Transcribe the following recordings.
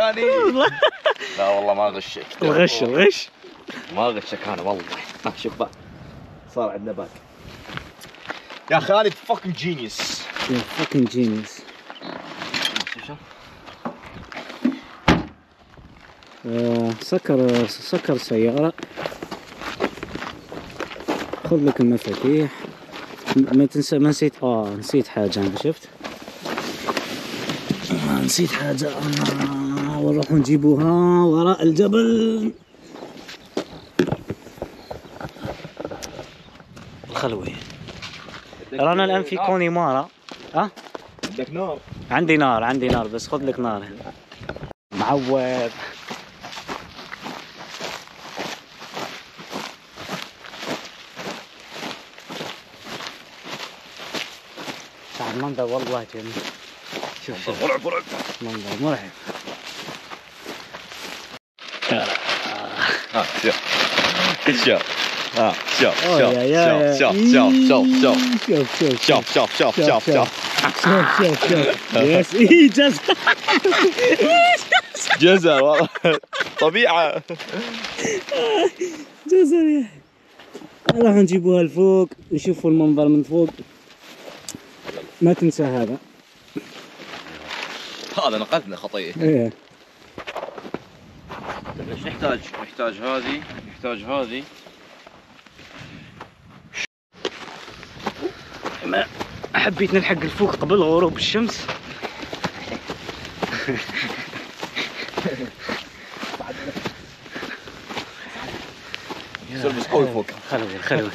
ثاني. لا والله ما غشك. الغش ما غشك انا والله. شوف بقى صار عندنا باك. يا خالد فوكن جينيوس. يا فوكن جينيوس. سكر سيارة. خذ لك المفاتيح. ما تنسى، ما نسيت، نسيت حاجة أنا، شفت؟ نسيت حاجة، ونروح نجيبوها وراء الجبل. الخلوي. رانا الآن في كونيمارا. عندك نار؟ عندي نار بس خذ لك نار. معود. المنظر والله جميل. شوف مرعب. منظر مرعب. يس جزر والله طبيعة. جزر يا أخي. راح نجيبوها لفوق نشوفوا المنظر من فوق. ما تنسى هذا نقلنا خطية. ايه. ايش نحتاج؟ نحتاج هذه. ما حبيت نلحق الفوق قبل غروب الشمس. سلبس قوي فوق. خلوي.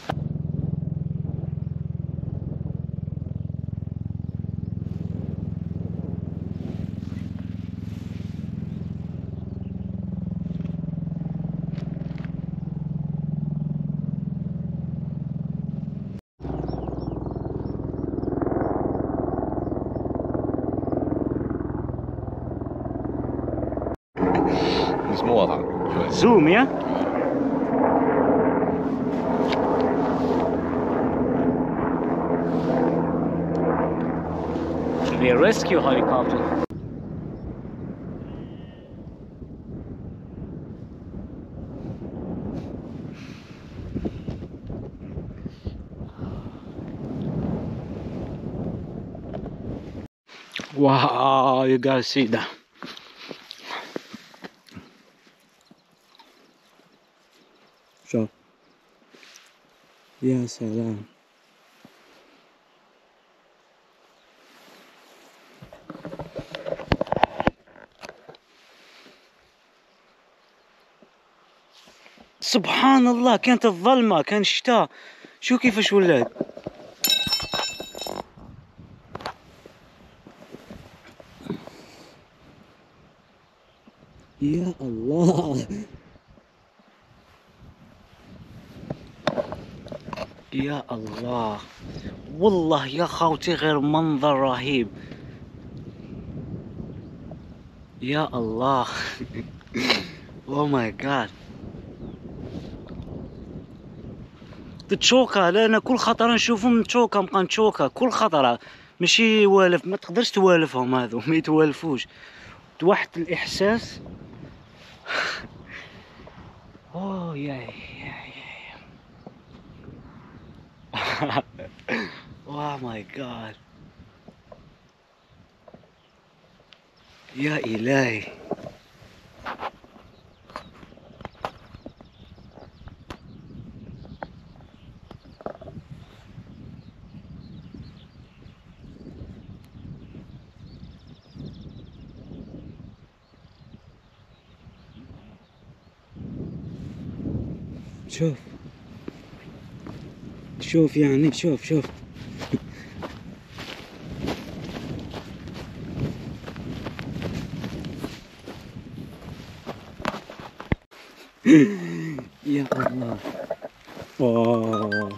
بس مو واضحة. زوم يا. The rescue helicopter. Wow, you guys see that? شوف يا سلام. سبحان الله، كانت الظلمة، كان الشتاء، شو كيفاش ولات. يا الله يا الله والله يا خوتي غير منظر رهيب. يا الله. او ماي جاد. تشوكا، لا انا كل خطره نشوفهم تشوكا، نبقى نتشوكا كل خطره، ماشي والف، ما تقدرش توالفهم هذو، ما يتوالفوش. واحد الاحساس. اوه ياي اوه ماي جاد. يا الهي. شوف يعني شوف يا الله. واو.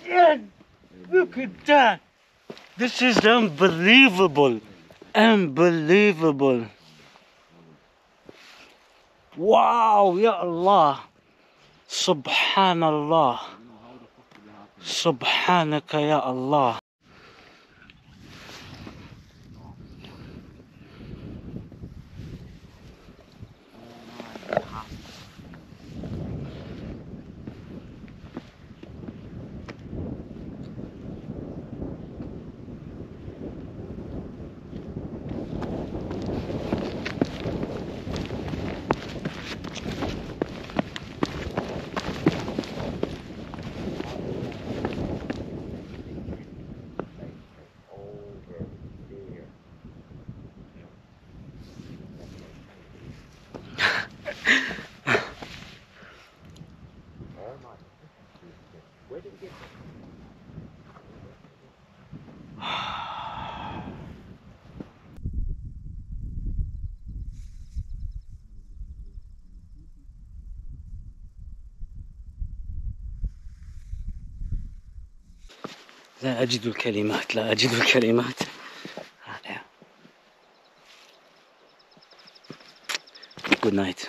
Look at that. This is unbelievable. Unbelievable. Wow, ya Allah. Subhanallah. Subhanaka ya Allah. لا أجد الكلمات، لا أجد الكلمات. Good night.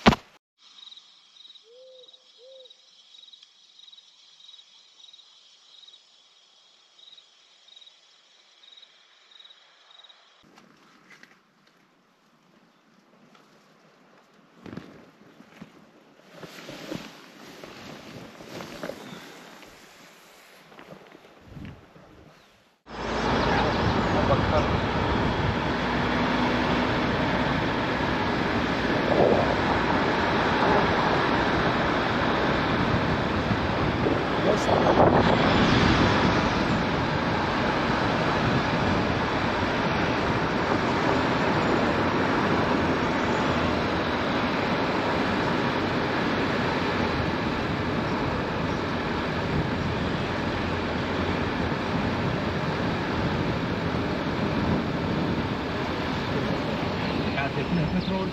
بترول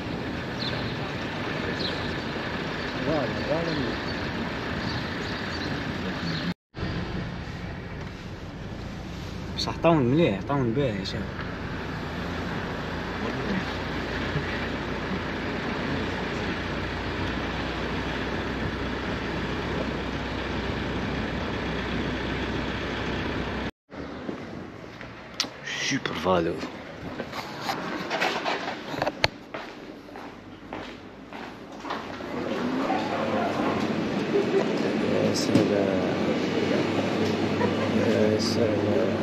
بس عطاون مليح، عطاون باهي يا شباب. Super value. يا سلام يا سلام.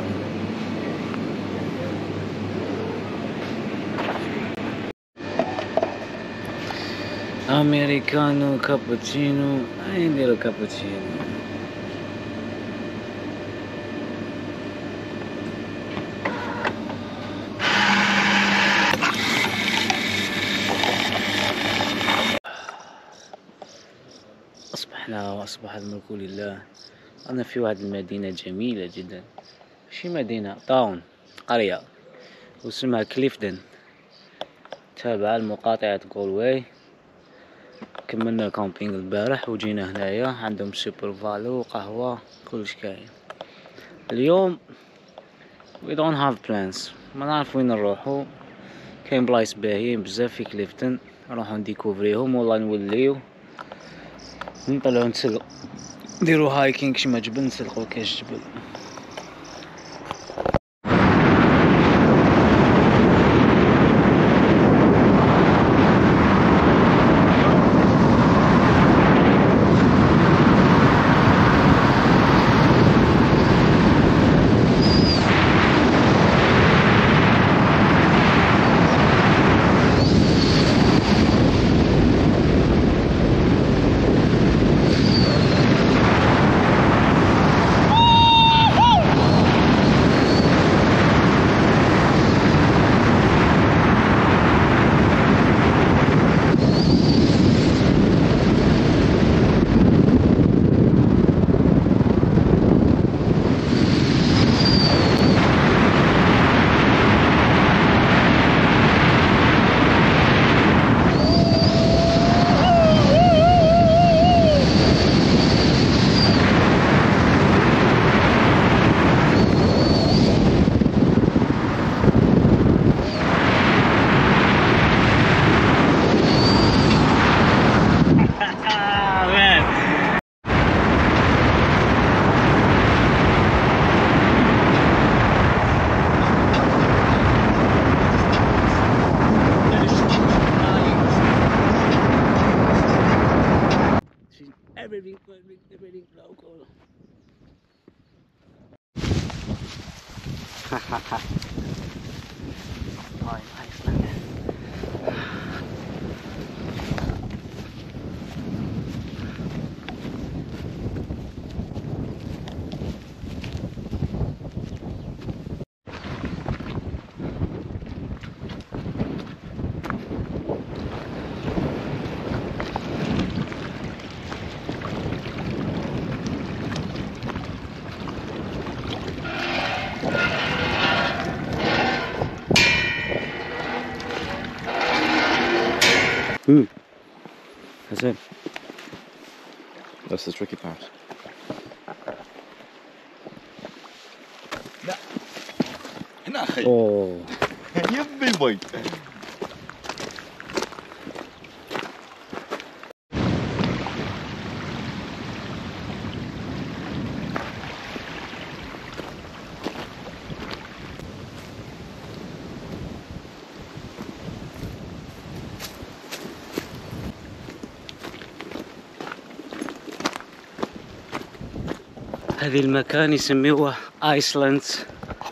أمريكانو كابتشينو، نديرو كابتشينو. أصبحنا وأصبح الملك لله. أنا في واحد المدينة جميلة جدا، ماشي مدينة، تاون، قرية، واسمها كليفدن، تابعة لمقاطعة جولواي. كملنا كامبينغ البارح وجينا هنايا، عندهم سوبر فالو وقهوة كلش كاين. اليوم we don't have plans، ما نعرف وين نروحو. كاين بلايص باهيين بزاف في كليفدن، نروحو نديكوفريهم ولا نوليو نطلعو نتسلقو، نديرو هايكينغ شما جبل، نتسلقو كاش جبل. حسن. That's the tricky part. لا هنا أخي. اوه يبي بوي. هذه المكان يسميوه ايسلاندز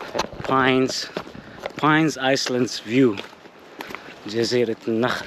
باينز ايسلاندز فيو، جزيرة النخل.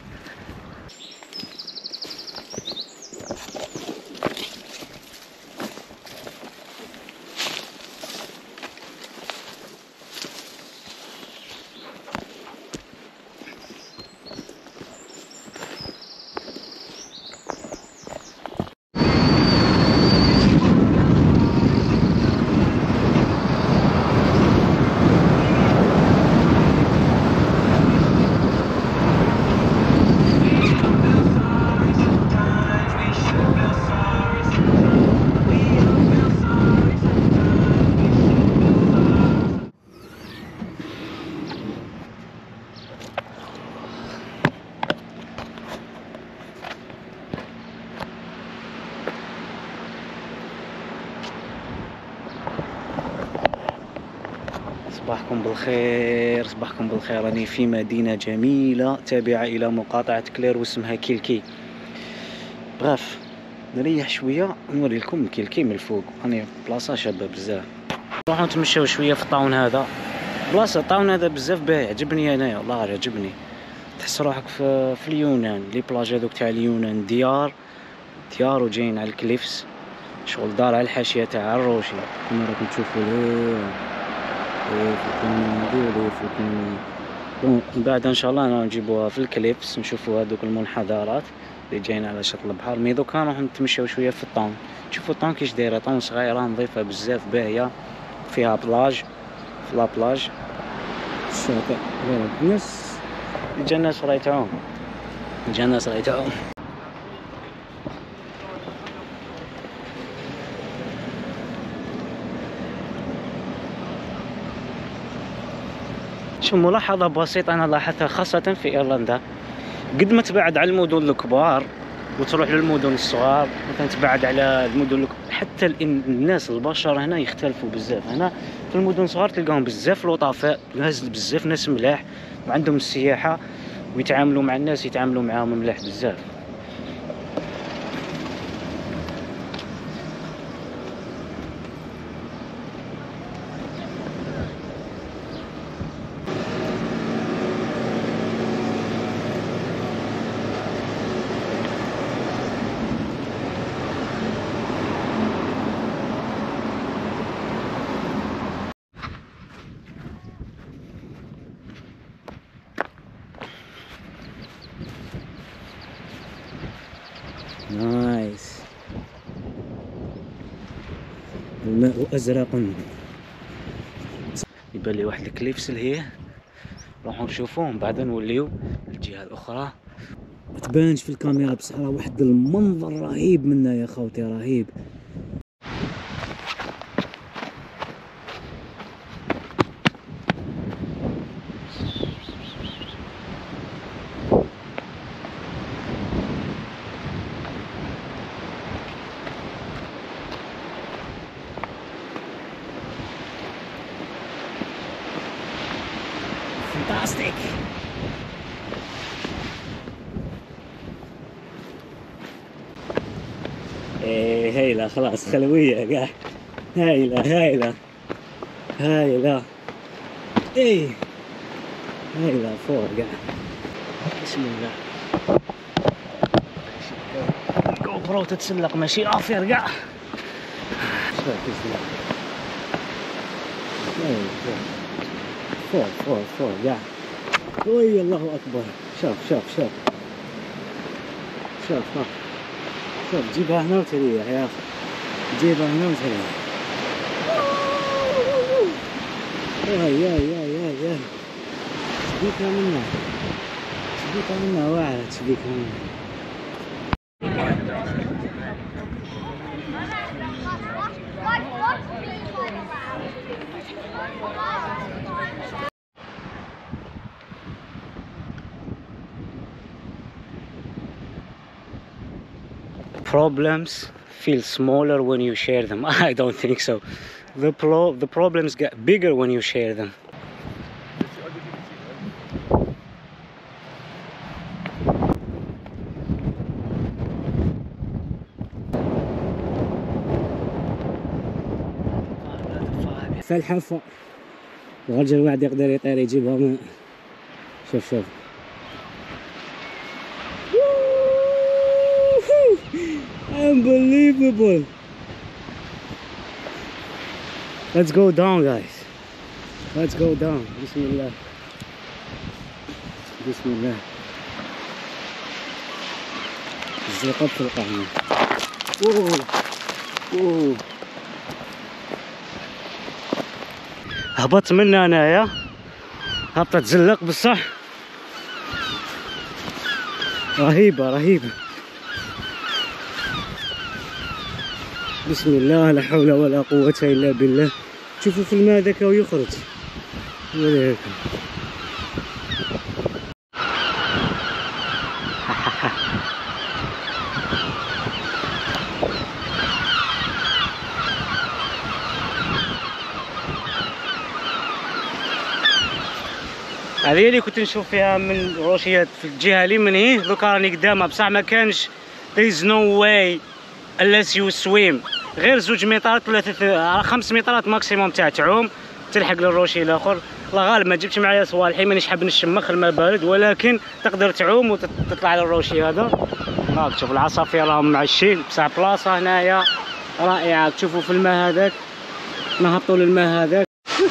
صباحكم بالخير، صباحكم بالخير. راني في مدينة جميلة تابعة إلى مقاطعة كلير واسمها كيلكي. بغاف نريح شوية نوري لكم كيلكي من الفوق. راني بلاصة شابة بزاف. نروحو نتمشاو شوية في الطاون هذا. بلاصة الطاون هذا بزاف باهي، عجبني انايا والله عجبني. تحس روحك في اليونان، لي بلاج هذوك تاع اليونان، ديار وجايين على الكليفس، شغل دار على الحاشية تاع الروشي كما راكم تشوفوا. بون من بعد ان شاء الله نجيبوها في الكليبس، نشوفوا هذوك المنحدرات اللي جايين على شط البحر. مي دوكا نروح نتمشاو شويه في الطون، تشوفوا الطون كيش دايره، طون صغيره نظيفه بزاف باهيه، فيها بلاج، في لا بلاج الشاطئ الناس جا الناس راه يتعوم، جا الناس راه يتعوم. شو ملاحظة بسيطة أنا لاحظتها خاصة في إيرلندا، قد ما تبعد على المدن الكبار وتروح للمدن الصغار، مثلا تبعد على المدن حتى الناس البشر هنا يختلفوا بزاف. هنا في المدن الصغار تلقاهم بزاف لطفاء، بزاف ناس ملاح وعندهم السياحة، ويتعاملوا مع الناس يتعاملوا معاهم ملاح بزاف. نايس، الماء أزرق. يبان لي واحد الكليفس لهيه، نروحو نشوفوهم بعد نوليو الجهة الأخرى. ما تبانش في الكاميرا بصح راه واحد المنظر رهيب منا يا خوتي، رهيب. Fantastic. ايه هايلة خلاص خلوية قاعد. هايلة ايه هايلة فوق قاعد. بسم الله. جو برو تتسلق ماشي افير قاع. فوق قاع. وي الله اكبر. شوف جيبها هنا وتريح يا اخي. جيبها هنا وتريح. يا تبيكها منها واعرة تبيكها منها. Problems feel smaller when you share them. I don't think so. The problems get bigger when you share them. فالحفة الرجل الواحد يقدر يطير يجيبها من. شوف unbelievable. Let's go down guys. Let's go down. Bismillah. الزقب في القهوة. اوه هبطت منها انايا. هبطت تزلق بصح. رهيبة. بسم الله لا حول ولا قوة الا بالله. شوفوا في الماء ذاك ويخرج ولا هيك. هذه اللي كنت نشوف فيها من روشيات في الجهة اللي من هيه. دوكا راني قدامها بصح ما كانش. there is no way unless you swim. غير 2 مترات 5 مترات ماكسيموم تاع تعوم تلحق للروشي الاخر. الله غالب ما جبتش معايا صوالحي مانيش حاب نشمخ الماء بارد، ولكن تقدر تعوم وتطلع للروشي هذا. هاك تشوف العصافير راهم معشين بصح بلاصه هنايا رائعه. تشوفوا في الماء هذاك نهبطوا للماء هذاك.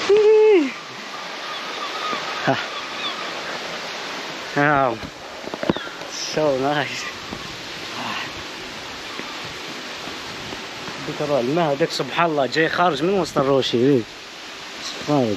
Wow, so nice. ترى الماء هذاك سبحان الله جاي خارج من وسط الروشي. خارج.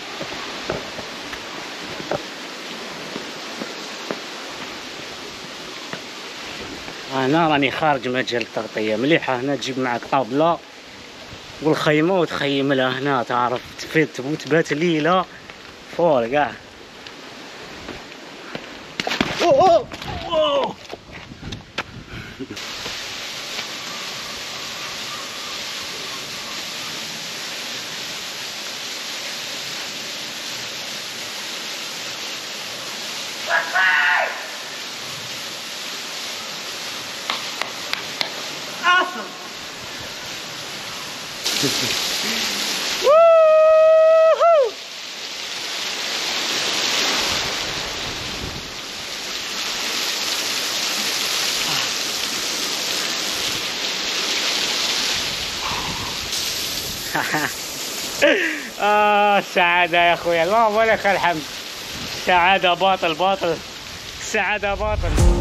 انا راني خارج مجال التغطية مليحة. هنا تجيب معك طابلة والخيمة وتخيم لها هنا تعرف تبات ليلة فوق كاع. Awesome. سعادة يا اخويا اللهم لك الحمد. سعادة باطل السعادة باطل.